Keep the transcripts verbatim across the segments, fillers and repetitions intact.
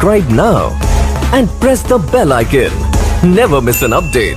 Subscribe now and press the bell icon. Never miss an update.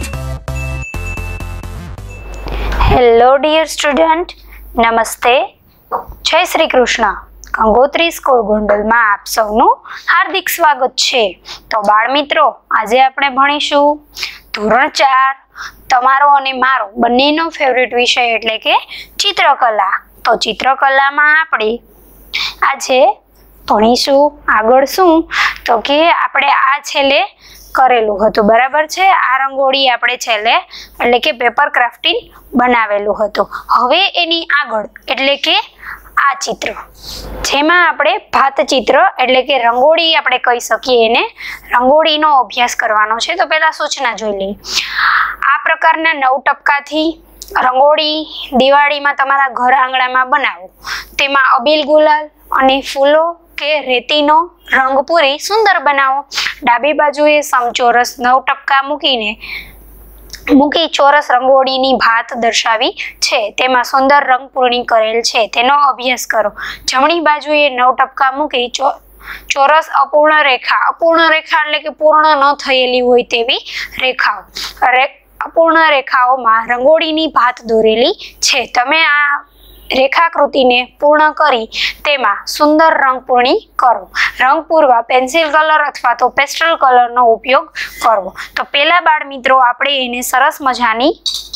Hello dear student, નમસ્તે. જય Shri Krishna. Gangotri school ગોંડલમાં આપ સૌનું હાર્દિક સ્વાગત છે. તો બાળ મિત્રો, આજે આપણે ભણીશું ધોરણ ચાર તમારો અને મારો બંનેનો ફેવરિટ વિષય એટલે કે ચિત્રકલા. તો ચિત્રકલામાં આપણે આજે ભણીશું આગળ શું તો કે આપણે આ છેલ્લે કરેલું હતું, બરાબર છે. આ રંગોળી આપણે છેલ્લે એટલે કે પેપર ક્રાફ્ટિંગ બનાવેલું હતું. હવે એની આગળ એટલે કે આ ચિત્ર જેમાં આપણે ભાત ચિત્ર એટલે કે રંગોળી આપણે કહી શકીએ, એને રંગોળીનો અભ્યાસ કરવાનો છે. તો પહેલા સૂચના જોઈ લઈએ. આ પ્રકારના નવ ટપકાથી રંગોળી દિવાળીમાં તમારા ઘર આંગણામાં બનાવો. તેમાં અબીલ ગુલાલ અને ફૂલો કે રેતીનો રંગ પૂરી સુંદર બનાવો. ડાબી બાજુએ સમચોરસ નવ ટપકા મૂકીને મૂકી ચોરસ રંગોળીની ભાત દર્શાવી છે, તેમાં સુંદર રંગ પૂર્ણી કરેલ છે, તેનો અભ્યાસ કરો. જમણી બાજુએ નવ ટપકા મૂકી ચોરસ અપૂર્ણ રેખા, અપૂર્ણ રેખા એટલે કે પૂર્ણ ન થયેલી હોય તેવી રેખાઓ, અપૂર્ણ રેખાઓમાં રંગોળીની ભાત દોરેલી છે. તમે આ રેખાકૃતિને પૂર્ણ કરી તેમાં સુંદર રંગ પૂર્ણી કરો. રંગ પૂરવા પેન્સિલ કલર અથવા તો પેસ્ટલ કલરનો ઉપયોગ કરવો. તો પહેલા બાળ મિત્રો આપણે એને સરસ મજાની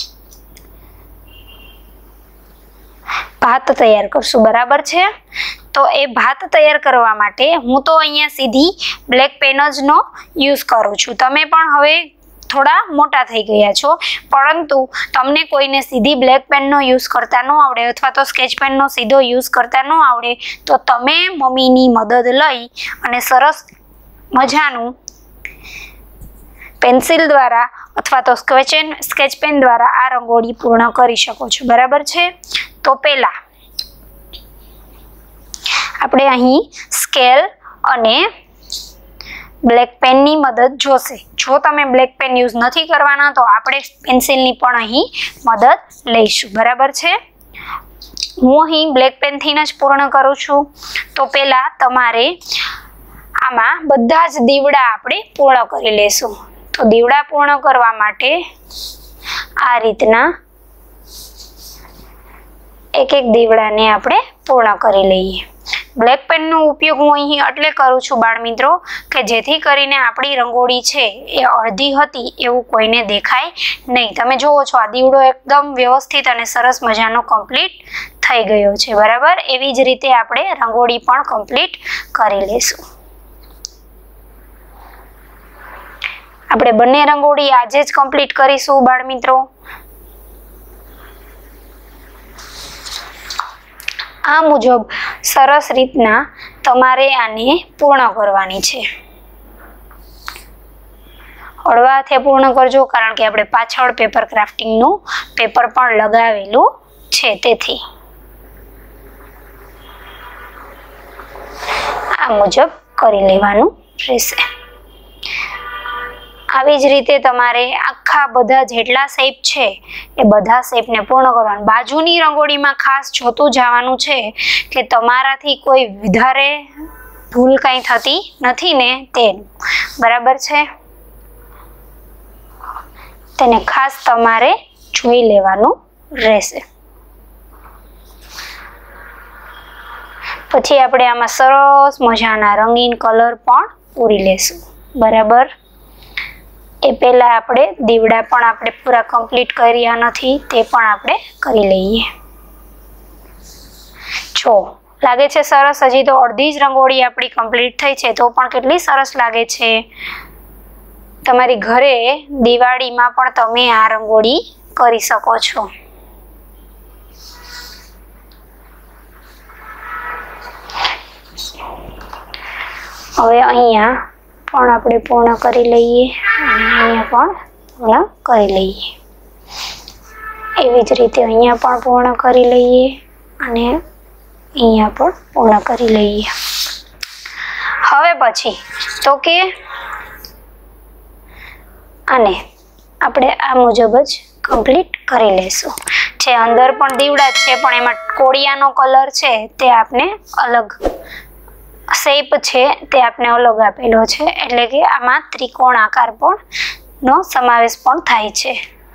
ભાત તૈયાર કરશું, બરાબર છે. તો એ ભાત તૈયાર કરવા માટે હું તો અહીંયા સીધી બ્લેક પેન જ નો યુઝ કરું છું. તમે પણ હવે થોડા મોટા થઈ ગયા છો, પરંતુ તમને કોઈને સીધી બ્લેક પેનનો યુઝ કરતા ન આવડે અથવા તો સ્કેચ પેનનો સીધો યુઝ કરતા ન આવડે તો તમે મમ્મીની મદદ લઈ અને સરસ મજાનું પેન્સિલ દ્વારા અથવા તો સ્કેચ સ્કેચ પેન દ્વારા આ રંગોળી પૂર્ણ કરી શકો છો, બરાબર છે. તો પહેલા આપણે અહીં સ્કેલ અને બ્લેક પેનની મદદ જોશે. જો તમે બ્લેક પેન યુઝ નથી કરવાના તો આપણે પેન્સિલની પણ અહીં મદદ લઈશું, બરાબર છે. હું અહીં બ્લેક પેનથી જ પૂર્ણ કરું છું. તો પહેલા તમારે આમાં બધા જ દીવડા આપણે પૂર્ણ કરી લેશું. તો દીવડા પૂર્ણ કરવા માટે આ રીતના એક એક દીવડાને આપણે પૂર્ણ કરી લઈએ. બ્લેક પેનનો ઉપયોગ હું અહીં એટલે કરું છું બાળ મિત્રો કે જેથી કરીને આપણી રંગોળી છે એ અડધી હતી એવું કોઈને દેખાય નહીં. તમે જુઓ છો આ દીવડો એકદમ વ્યવસ્થિત અને સરસ મજાનો કમ્પ્લીટ થઈ ગયો છે, બરાબર. એવી જ રીતે આપણે રંગોળી પણ કમ્પ્લીટ કરી લેશું. આપણે બંને રંગોળી આજે જ કમ્પ્લીટ કરીશું બાળ મિત્રો. આ મુજબ સરસ રીતના તમારે આને પૂર્ણ કરવાની છે. હળવા હાથે પૂર્ણ કરજો, કારણ કે આપણે પાછળ પેપર ક્રાફ્ટિંગનું પેપર પણ લગાવેલું છે, તેથી આ મુજબ કરી લેવાનું રહેશે. આવી જ રીતે તમારે આખા બધા જેટલા શેપ છે એ બધા શેપને પૂર્ણ કરવાના. બાજુની રંગોળીમાં ખાસ જોતું જવાનું છે કે તમારાથી કોઈ વધારે ભૂલ કંઈ થતી નથી ને તેનું, બરાબર છે. તેને ખાસ તમારે જોઈ લેવાનું રહેશે. પછી આપણે આમાં સરસ મજાના રંગીન કલર પણ પૂરી લેશું, બરાબર. એ પહેલા આપણે દીવડા પણ આપણે પૂરા કમ્પ્લીટ કર્યા નથી, તે પણ આપણે કરી લઈએ. જો લાગે છે સરસ. હજી તો અડધી જ રંગોળી આપણી કમ્પ્લીટ થઈ છે, તો પણ કેટલી સરસ લાગે છે. તમારી ઘરે દિવાળીમાં પણ તમે આ રંગોળી કરી શકો છો. હવે અહીંયા પણ આપણે પૂર્ણ કરી લઈએ અને અહીંયા પણ પૂર્ણ કરી લઈએ. એવી જ રીતે અહીંયા પણ પૂર્ણ કરી લઈએ અને અહીંયા પણ પૂર્ણ કરી લઈએ. હવે પછી તો કે અને આપણે આ મુજબ જ કમ્પ્લીટ કરી લેશું. જે અંદર પણ દીવડા છે પણ એમાં કોળિયાનો કલર છે તે આપણે અલગ શેપ છે તે આપણે અલગ આપેલો છે, એટલે કે આમાં ત્રિકોણ આકાર પણ નો સમાવેશ પણ થાય છે.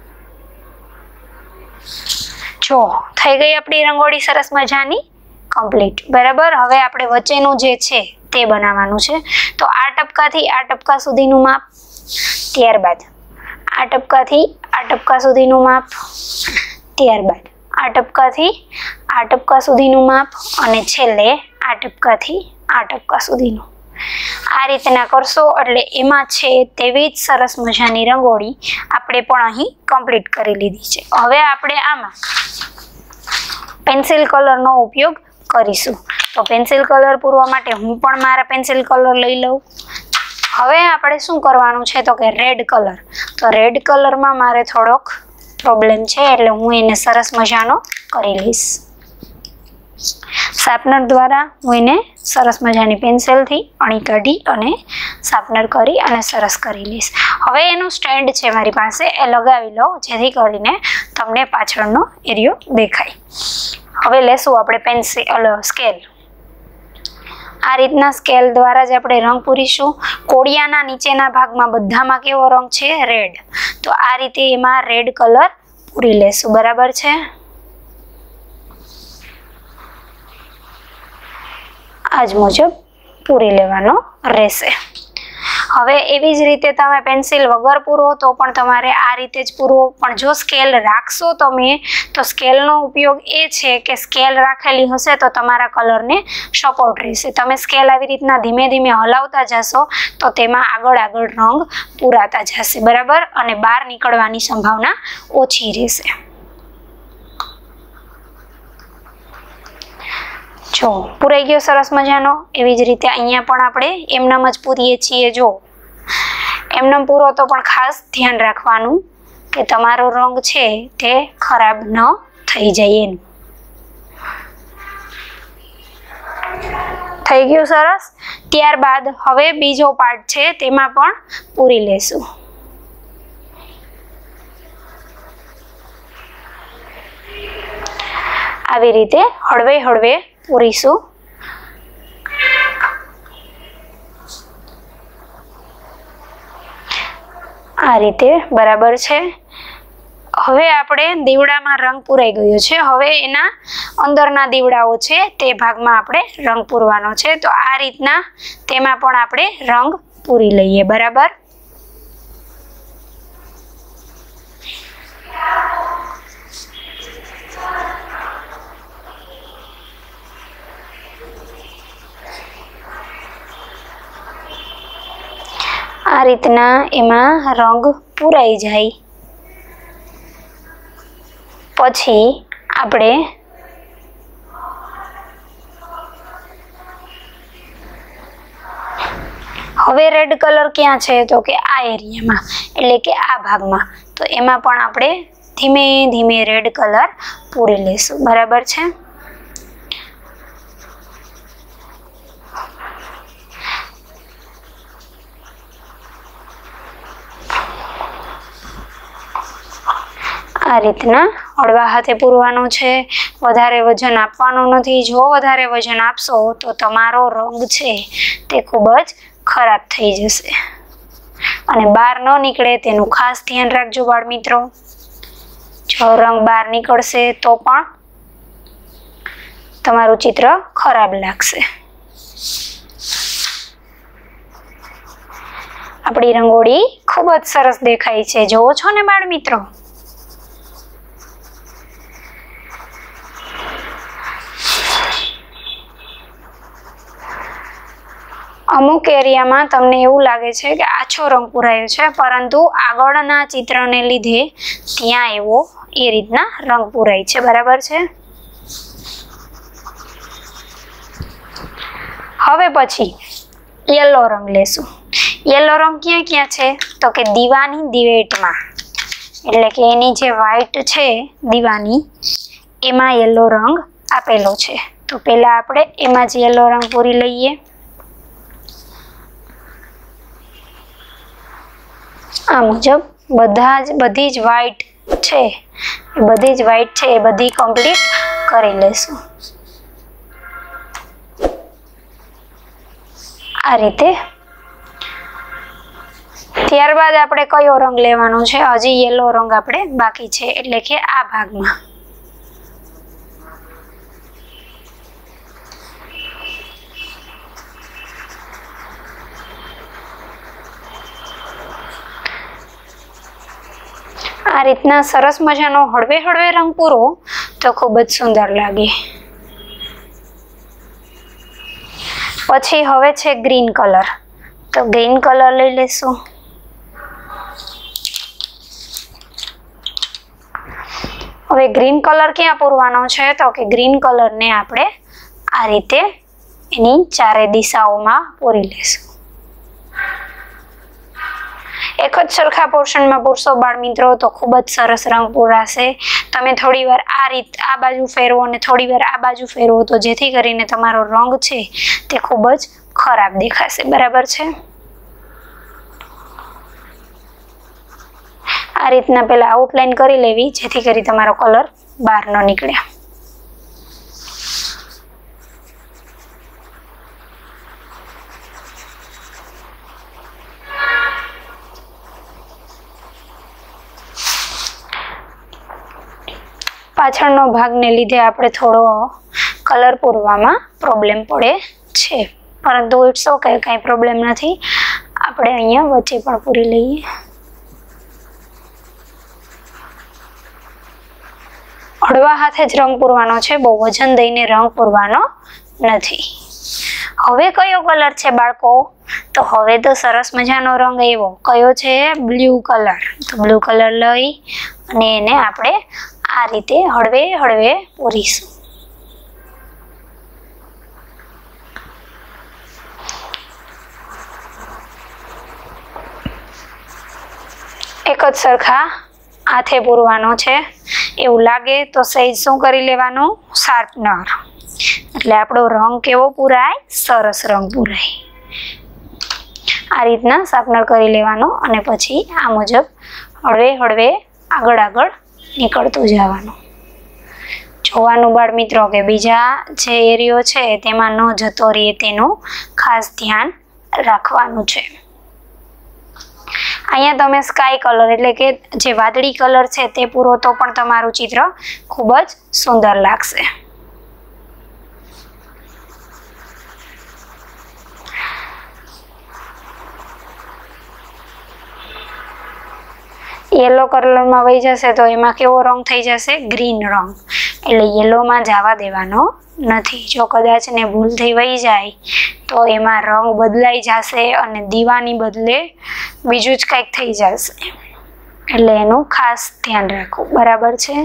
જો થઈ ગઈ આપણી રંગોળી સરસ મજાની કમ્પ્લીટ. બરાબર. હવે આપણે વચ્ચેનું જે છે તે બનાવવાનું છે. તો આ ટપકાથી આ ટપકા સુધીનું માપ, ત્યારબાદ આ ટપકાથી આ ટપકા સુધીનું માપ, ત્યારબાદ આ ટપકાથી આ ટપકા સુધીનું માપ અને છેલ્લે આ ટપકાથી આ ટપકા સુધીનું. આ રીતના કરશો એટલે એમાં છે તેવી જ સરસ મજાની રંગોળી આપણે પણ અહીં કમ્પ્લીટ કરી લીધી છે. હવે આપણે આમાં પેન્સિલ કલરનો ઉપયોગ કરીશું. તો પેન્સિલ કલર પૂરવા માટે હું પણ મારા પેન્સિલ કલર લઈ લઉં. હવે આપણે શું કરવાનું છે તો કે રેડ કલર. તો રેડ કલરમાં મારે થોડોક પ્રોબ્લેમ છે એટલે હું એને સરસ મજાનો કરી લઈશ. શાર્પનર દ્વારા હું એને સરસ મજાની પેન્સિલથી અણી કાઢી અને શાર્પનર કરી અને સરસ કરી લઈશ. હવે એનું સ્ટેન્ડ છે મારી પાસે, એ લગાવી લો જેથી કરીને તમને પાછળનો એરિયો દેખાય. હવે લેશું આપણે પેન્સિલ સ્કેલ. આ રીતના સ્કેલ દ્વારા જ આપણે રંગ પૂરીશું. કોડિયાના નીચેના ભાગમાં બધામાં કેવો રંગ છે? રેડ. તો આ રીતે એમાં રેડ કલર પૂરી લેશું. બરાબર છે. આજ મુજબ પૂરી લેવાનો રહેશે. હવે એવી જ રીતે તમે પેન્સિલ વગર પૂરો તો પણ તમારે આ રીતે જ પૂરવો. પણ જો સ્કેલ રાખશો તમે તો સ્કેલનો ઉપયોગ એ છે કે સ્કેલ રાખેલી હશે તો તમારા કલરને સપોર્ટ રહેશે. તમે સ્કેલ આવી રીતના ધીમે ધીમે હલાવતા જશો તો તેમાં આગળ આગળ રંગ પૂરાતા જશે. બરાબર. અને બહાર નીકળવાની સંભાવના ઓછી રહેશે. જો પૂરાઈ ગયો સરસ મજાનો. એવી જ રીતે અહીંયા પણ આપણે એમનામ જ પૂરીએ છીએ. જો એમનામ પૂરો તો પણ ખાસ ધ્યાન રાખવાનું કે તમારો રંગ છે તે ખરાબ ન થઈ જાય એનું. થઈ ગયું સરસ. ત્યારબાદ હવે બીજો પાર્ટ છે તેમાં પણ પૂરી લેશું. આવી રીતે હળવે હળવે પૂરીશું. આ રીતે બરાબર છે. હવે આપણે દીવડામાં રંગ પૂરાઈ ગયો છે. હવે એના અંદરના દીવડાઓ છે તે ભાગમાં આપણે રંગ પૂરવાનો છે. તો આ રીતના તેમાં પણ આપણે રંગ પૂરી લઈએ. બરાબર. આ રીતના એમાં રંગ પૂરાઈ જાય પછી આપણે હવે રેડ કલર ક્યાં છે તો કે આ એરિયામાં, એટલે કે આ ભાગમાં. તો એમાં પણ આપણે ધીમે ધીમે રેડ કલર પૂરી લઈશું. બરાબર છે. આ રીતના હળવા હાથે પૂરવાનું છે. વધારે વજન આપવાનું નથી. જો વધારે વજન આપશો તો તમારો રંગ છે તે ખૂબ જ ખરાબ થઈ જશે અને બહાર ન નીકળે તેનું ખાસ ધ્યાન રાખજો બાળ મિત્રો. જો રંગ બહાર નીકળશે તો પણ તમારું ચિત્ર ખરાબ લાગશે. આપણી રંગોળી ખૂબ જ સરસ દેખાય છે. જોવો છો ને બાળ મિત્રો. અમુક એરિયામાં તમને એવું લાગે છે કે આછો રંગ પૂરાયો છે, પરંતુ આગળના ચિત્રને લીધે ત્યાં એવો એ રીતના રંગ પૂરાય છે. બરાબર છે. હવે પછી યલો રંગ લેશું. યલો રંગ ક્યાં ક્યાં છે તો કે દીવાની દિવેટમાં, એટલે કે એની જે વ્હાઈટ છે દીવાની એમાં યલો રંગ આપેલો છે. તો પહેલા આપણે એમાં જ યલો રંગ પૂરી લઈએ. આ મુજબ બધા જ બધી જ વ્હાઈટ છે એ બધી જ વ્હાઈટ છે એ બધી કમ્પ્લીટ કરી લેશું. આ રીતે। ત્યારબાદ આપણે કયો રંગ લેવાનો છે? હજી યેલો રંગ આપણે બાકી છે, એટલે કે આ ભાગમાં આ રીતના સરસ મજાનો હળવે હળવે રંગ પૂરો તો ખૂબ જ સુંદર લાગે। પછી હવે છે ગ્રીન કલર, તો ગ્રીન કલર લઈ લેશું। હવે ગ્રીન કલર ક્યાં પૂરવાનો છે? તો કે ગ્રીન કલરને આપણે આ રીતે એની ચારે દિશાઓમાં પૂરી લેશું। એક જ સરખા પોર્શનમાં પૂરશો બાળ મિત્રો તો ખૂબ જ સરસ રંગ પૂરાશે। તમે થોડી વાર આ રીત આ બાજુ ફેરવો અને થોડી વાર આ બાજુ ફેરવો તો જેથી કરીને તમારો રંગ છે તે ખૂબ જ ખરાબ દેખાશે। બરાબર છે? આ રીતના પહેલા આઉટલાઈન કરી લેવી જેથી કરી તમારો કલર બહાર ન નીકળે। પાછળનો ભાગને લીધે આપણે થોડો કલર પૂરવામાં પ્રોબ્લેમ પડે છે, પરંતુ ઇટ્સ ઓકે, કાંઈ પ્રોબ્લેમ નથી। આપણે અહીંયા વચ્ચે પણ પૂરી લઈએ। હળવા હાથે જ રંગ પૂરવાનો છે, બહુ વજન દઈને રંગ પૂરવાનો નથી। હવે કયો કલર છે બાળકો? તો હવે તો સરસ મજાનો રંગ આવ્યો। કયો છે? Blue colour. તો બ્લુ કલર લઈ અને એને આપણે આ રીતે હળવે હળવે પૂરીશું। એક જ સરખા હાથે પૂરવાનો છે। એવું લાગે તો સહેજ શું કરી લેવાનું? શાર્પનર, એટલે આપણો રંગ કેવો પૂરાય? સરસ રંગ પૂરાય। આ રીતના શાર્પનર કરી લેવાનો અને પછી આ મુજબ હળવે હળવે આગળ આગળ નીકળતું જવાનું। જોવાનું બાળ મિત્રો કે બીજા જે એરિયો છે તેમાં ન જતો રહે તેનું ખાસ ધ્યાન રાખવાનું છે। અહીંયા તમે સ્કાય કલર એટલે કે જે વાદળી કલર છે તે પૂરો તો પણ તમારું ચિત્ર ખૂબ જ સુંદર લાગશે। યેલો કલરમાં વહી જશે તો એમાં કેવો રંગ થઈ જશે? ગ્રીન રંગ, એટલે યેલોમાં જવા દેવાનો નથી। જો કદાચ ને ભૂલથી વહી જાય તો એમાં રંગ બદલાઈ જશે અને દીવાની બદલે બીજું જ કંઈક થઈ જશે, એટલે એનું ખાસ ધ્યાન રાખવું। બરાબર છે?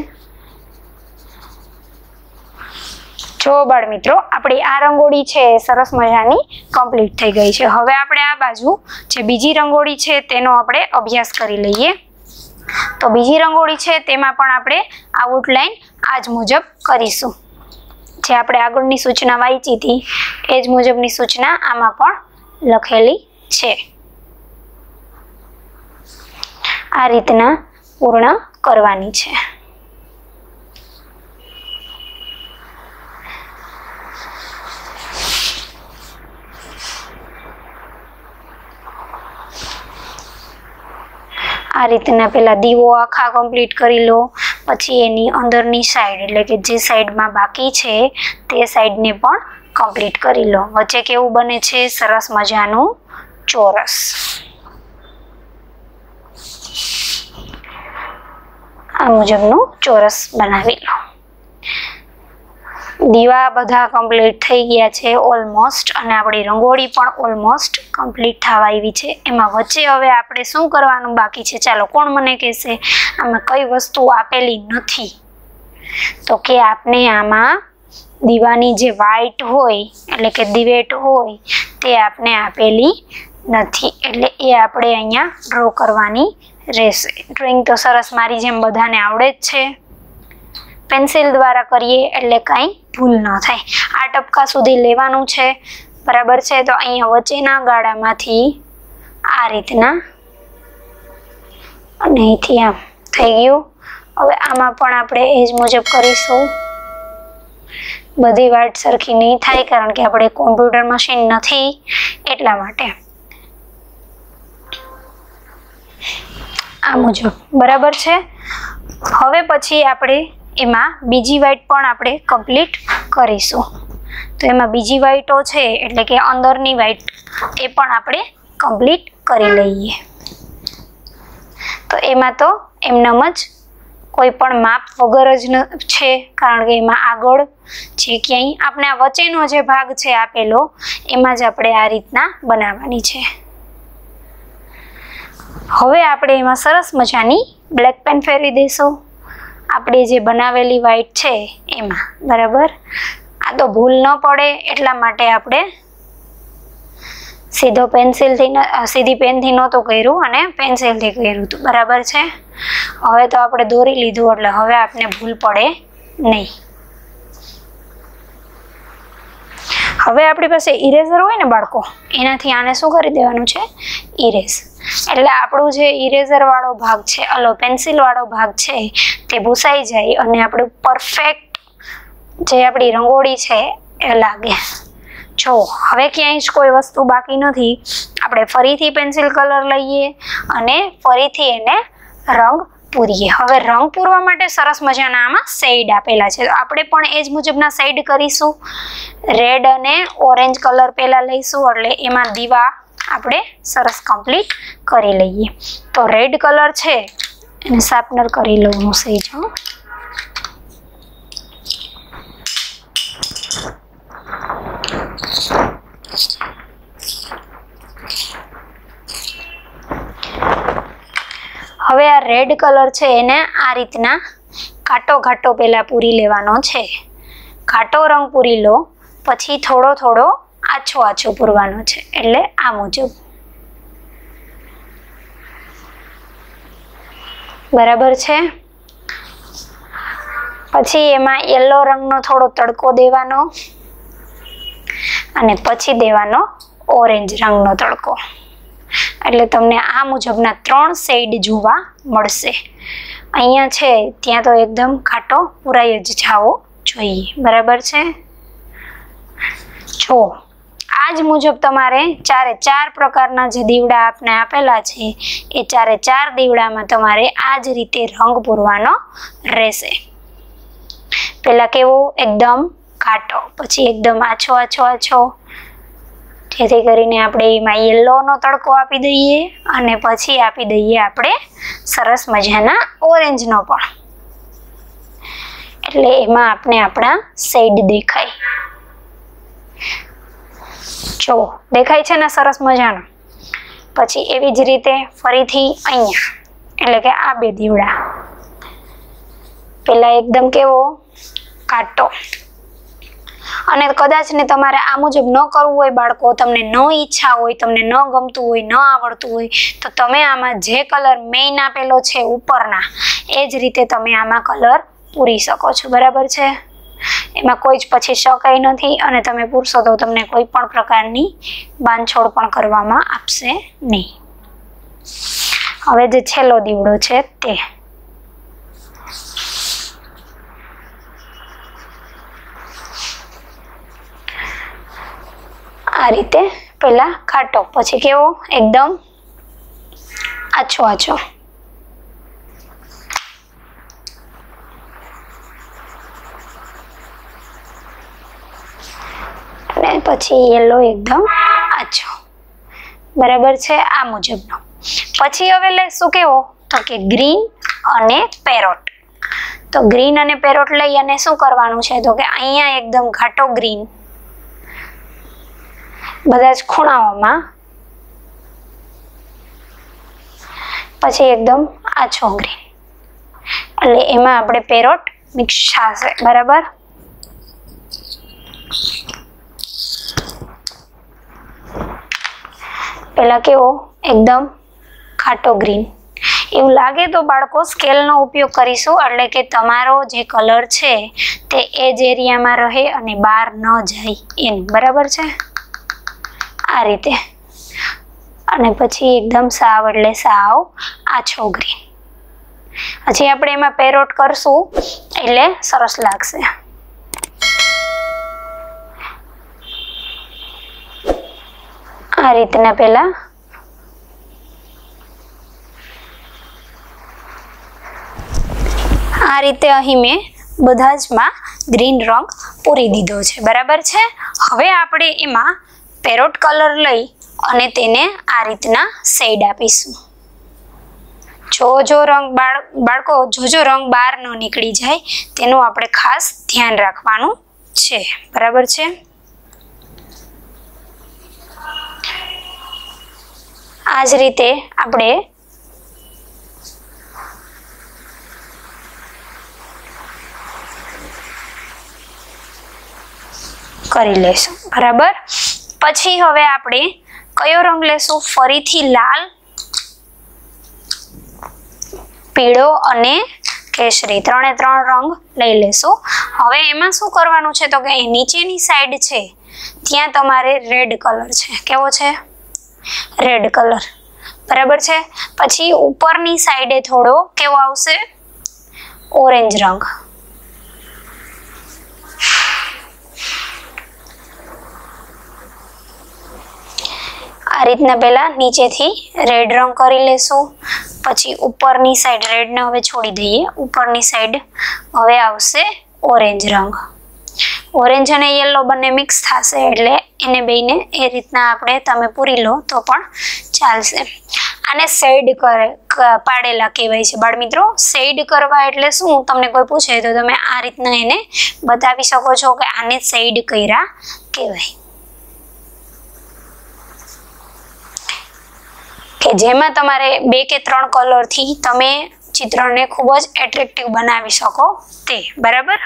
જો બાળ મિત્રો આપણી આ રંગોળી છે સરસ મજાની કમ્પ્લીટ થઈ ગઈ છે। હવે આપણે આ બાજુ જે બીજી રંગોળી છે તેનો આપણે અભ્યાસ કરી લઈએ। તો બીજી રંગોળી છે તેમાં પણ આપણે આઉટલાઈન આ જ મુજબ કરીશું। જે આપણે આગળની સૂચના વાંચી હતી એ જ મુજબની સૂચના આમાં પણ લખેલી છે। આ રીતના પૂર્ણ કરવાની છે। આ રીતના પેલા દીવો આખા કમ્પ્લીટ કરી લો, પછી એની અંદરની સાઈડ એટલે કે જે સાઈડમાં બાકી છે તે સાઈડને પણ કમ્પ્લીટ કરી લો। વચ્ચે કેવું બને છે? સરસ મજાનું ચોરસ। આ મુજબનું ચોરસ બનાવી લો। દીવા બધા કમ્પ્લીટ થઈ ગયા છે ઓલમોસ્ટ, અને આપણી રંગોળી પણ ઓલમોસ્ટ કમ્પ્લીટ થવા આવી છે। એમાં વચ્ચે હવે આપણે શું કરવાનું બાકી છે? ચાલો કોણ મને કહેશે આમાં કઈ વસ્તુ આપેલી નથી? તો કે આપણે આમાં દીવાની જે વ્હાઈટ હોય એટલે કે દિવેટ હોય તે આપણે આપેલી નથી, એટલે એ આપણે અહીંયા ડ્રો કરવાની રહેશે। ડ્રોઈંગ તો સરસ મારી જેમ બધાને આવડે જ છે, પેન્સિલ દ્વારા કરીએ એટલે કાંઈ ભૂલ ન થાય। આ ટપકા સુધી લેવાનું છે। બરાબર છે? તો અહીંયા વચ્ચેના ગાળામાંથી આ રીતના અને અહીંથી આમ થઈ ગયું। હવે આમાં પણ આપણે એ જ મુજબ કરીશું। બધી વાઈટ સરખી નહીં થાય, કારણ કે આપણે કોમ્પ્યુટર મશીન નથી એટલા માટે. આ મુજબ બરાબર છે. હવે પછી આપણે એમાં બીજી વાઈટ પણ આપણે કમ્પ્લીટ કરીશું. તો એમાં બીજી વાઈટો છે એટલે કે અંદરની વાઈટ એ પણ આપણે કમ્પ્લીટ કરી લઈએ. તો એમાં તો એમનામ જ કોઈ પણ માપ વગર જ છે, કારણ કે એમાં આગળ જે ક્યાંય આપણે આ વચ્ચેનો જે ભાગ છે આપેલો એમાં જ આપણે આ રીતના બનાવવાની છે. હવે આપણે એમાં સરસ મજાની બ્લેક પેન ફેરવી દઈશું આપણે જે બનાવેલી વાઈટ છે એમાં. બરાબર. આ તો ભૂલ ન પડે એટલા માટે આપણે સીધો પેન્સિલથી સીધી પેનથી નહોતું કર્યું અને પેન્સિલથી કર્યું હતું. બરાબર છે. હવે તો આપણે દોરી લીધું એટલે હવે આપણે ભૂલ પડે નહીં. હવે આપણી પાસે ઇરેઝર હોય ને બાળકો, એનાથી આને શું કરી દેવાનું છે? ઇરેઝ. એટલે આપણું જે ઇરેઝર વાળો ભાગ છે, અલો પેન્સિલ વાળો ભાગ છે તે ભૂસાઈ જાય અને આપણું પરફેક્ટ જે આપણી રંગોળી છે એ લાગે. જો હવે ક્યાંય જ કોઈ વસ્તુ બાકી નથી. આપણે ફરીથી પેન્સિલ કલર લઈએ અને ફરીથી એને રંગ પૂરીએ. હવે રંગ પૂરવા માટે સરસ મજાના આમાં શેડ આપેલા છે, તો આપણે પણ એ જ મુજબના શેડ કરીશું. રેડ અને ઓરેન્જ કલર પહેલા લઈશું એટલે એમાં દીવા આપણે સરસ કમ્પ્લીટ કરી લઈએ. તો રેડ કલર છે એને શાર્પનર કરી લઉં હું સહેજ. હવે આ રેડ કલર છે એને આ રીતના ઘાટો ઘાટો પહેલા પૂરી લેવાનો છે. ઘાટો રંગ પૂરી લો, પછી થોડો થોડો આછો આછો પૂરવાનો છે, એટલે આ મુજબ. બરાબર છે. પછી એમાં યલો રંગનો થોડો તડકો દેવાનો અને પછી દેવાનો ઓરેન્જ રંગનો તડકો. એટલે તમને આ મુજબના ત્રણ શેડ જોવા મળશે. અહીંયા છે ત્યાં તો એકદમ ઘાટો પૂરાઈ જ જાવો જોઈએ. બરાબર છે. જો આ જ મુજબ તમારે ચારે ચાર પ્રકારના જે દીવડા આપને આપેલા છે એ ચારે ચાર દીવડામાં તમારે આ જ રીતે રંગ પૂરવાનો રહેશે. પહેલા કેવો એકદમ ઘાટો, પછી એકદમ આછો આછો આછો, જેથી કરીને આપણે એમાં યલોનો તડકો આપી દઈએ અને પછી આપી દઈએ આપણે સરસ મજાના ઓરેન્જનો પણ. એટલે એમાં આપણે આપણા શેડ દેખાય. જો દેખાય છે ને સરસ મજાનો. પછી એવી જ રીતે ફરીથી અહીંયા, એટલે કે આ બે દીવડા પેલા એકદમ કેવો ઘાટો. અને કદાચ ને તમારે આ મુજબ ન કરવું હોય બાળકો, તમને ન ઈચ્છા હોય, તમને ન ગમતું હોય, ન આવડતું હોય, તો તમે આમાં જે કલર મેઇન આપેલો છે ઉપરના એ જ રીતે તમે આમાં કલર પૂરી શકો છો. બરાબર છે. એમાં કોઈ જ પછી શકાય નથી અને તમે પૂરશો તો તમને કોઈ પણ પ્રકારની બાંધછોડ પણ કરવામાં આપશે નહીં. હવે જે છેલ્લો દીવડો છે તે આ રીતે પહેલા ઘાટો, પછી કેવો એકદમ આછો આછો. અને પછી યલો એકદમ આછો. બરાબર છે. આ મુજબનો. પછી હવે લેશું કેવો, તો કે ગ્રીન અને પેરોટ. તો ગ્રીન અને પેરોટ લઈ અને શું કરવાનું છે, તો કે અહીંયા એકદમ ઘાટો ગ્રીન બધા જ ખૂણાઓમાં, પછી એકદમ આછો ગ્રીન, એટલે એમાં આપણે પેરોટ મિક્સ થશે. બરાબર. પેલા કેવો એકદમ ઘાટો ગ્રીન. એવું લાગે તો બાળકો સ્કેલનો ઉપયોગ કરીશું, એટલે કે તમારો જે કલર છે તે એ જ એરિયામાં રહે અને બહાર ન જાય એનું. બરાબર છે. આ રીતે. અને પછી એકદમ સાવ એટલે સાવ આછો ગ્રીન. હજી આપણે એમાં પેરોટ કરશું એટલે સરસ લાગશે. આ રીતના પહેલા આ રીતે અહીં મેં બધા જ માં ગ્રીન રંગ પૂરી દીધો છે, બરાબર છે। હવે આપણે એમાં પેરોટ કલર લઈ અને તેને આ રીતના શેડ આપીશું। જો જો રંગ બાળ બાળકો જો જો રંગ બહાર ન નીકળી જાય તેનું આપણે ખાસ ધ્યાન રાખવાનું છે, બરાબર છે। આ જ રીતે આપણે કરી લેશું, બરાબર। પછી હવે આપણે કયો રંગ લેશું? ફરીથી લાલ, પીળો અને કેસરી ત્રણે ત્રણ રંગ લઈ લેશું। હવે એમાં શું કરવાનું છે તો કે નીચેની સાઈડ છે ત્યાં તમારે રેડ કલર છે, કેવો છે? રેડ કલર, બરાબર છે। પછી ઉપરની સાઈડે થોડો કેવો આવશે? ઓરેન્જ રંગ। આ રીતના પહેલા નીચેથી રેડ રંગ કરી લેશું, પછી ઉપરની સાઈડ રેડને હવે છોડી દઈએ, ઉપરની સાઈડ હવે આવશે ઓરેન્જ રંગ। ઓરેન્જ અને યલો બંને મિક્સ થશે એટલે એને બેને એ રીતના આપણે તમે પૂરી લો તો પણ ચાલશે। આને શેડ કરે પાડેલા કહેવાય છે બાળ મિત્રો। શેડ કરવા એટલે શું? તમને કોઈ પૂછે તો તમે આ રીતના એને બતાવી શકો છો કે આને શેડ કર્યા કહેવાય, કે જેમાં તમારે બે કે ત્રણ કલરથી તમે ચિત્રને ખૂબ જ એટ્રેક્ટિવ બનાવી શકો તે, બરાબર।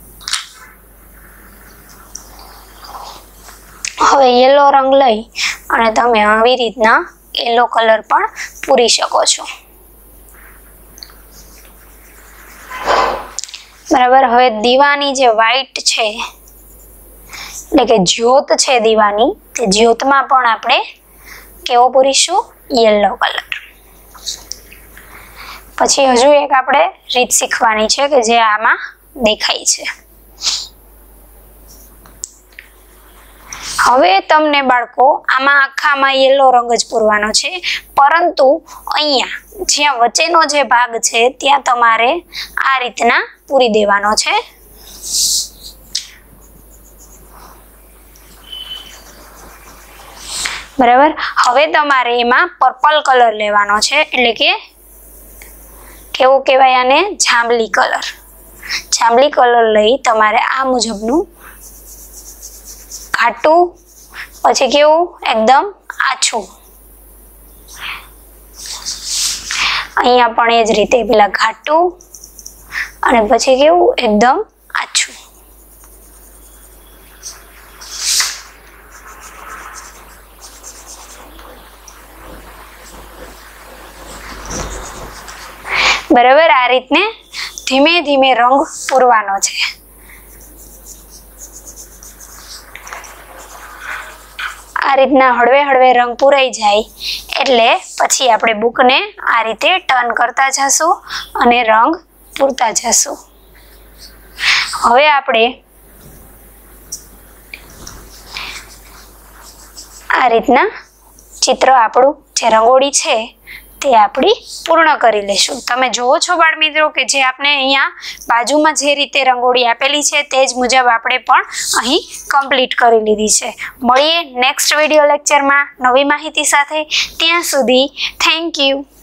હવે યલો રંગ લઈ અને તમે આવી રીતના યલો કલર પણ પૂરી શકો છો, બરાબર। હવે દીવાની જે વ્હાઈટ છે એટલે કે જ્યોત છે દીવાની, તે જ્યોતમાં પણ આપણે કેવો પૂરીશું? Yellow colour. પછી હજુ એક આપણે રીત શીખવાની છે કે જે આમાં દેખાય છે। હવે તમને બાળકો આમાં આખામાં યલો રંગ જ પૂરવાનો છે, પરંતુ અહીંયા જ્યાં વચ્ચેનો જે ભાગ છે ત્યાં તમારે આ રીતના પૂરી દેવાનો છે, બરાબર। હવે તમારે એમાં પર્પલ કલર લેવાનો છે, એટલે કે કેવું કહેવાય આને? જાંબલી કલર। જાંબલી કલર લઈ તમારે આ મુજબનું ઘાટું, પછી કેવું? એકદમ આછું। અહીંયા પણ એ જ રીતે પેલા ઘાટું અને પછી કેવું? એકદમ આછું। બરાબર, આ રીતને ધીમે ધીમે રંગ પૂરવાનો છે। આ રીતના હળવે હળવે રંગ પૂરાઈ જાય એટલે પછી આપણે બુકને આ રીતે ટર્ન કરતા જશું અને રંગ પૂરતા જશું। હવે આપણે આ રીતના ચિત્ર આપણું જે રંગોળી છે તે આપણી પૂર્ણ કરી લેશું। તમે જોવો છો બાળ મિત્રો કે જે આપણે અહીંયા બાજુમાં જે રીતે રંગોળી આપેલી છે તે જ મુજબ આપણે પણ અહીં કમ્પ્લીટ કરી લીધી છે। મળીએ નેક્સ્ટ વિડીયો લેક્ચરમાં નવી માહિતી સાથે, ત્યાં સુધી થેન્ક યુ।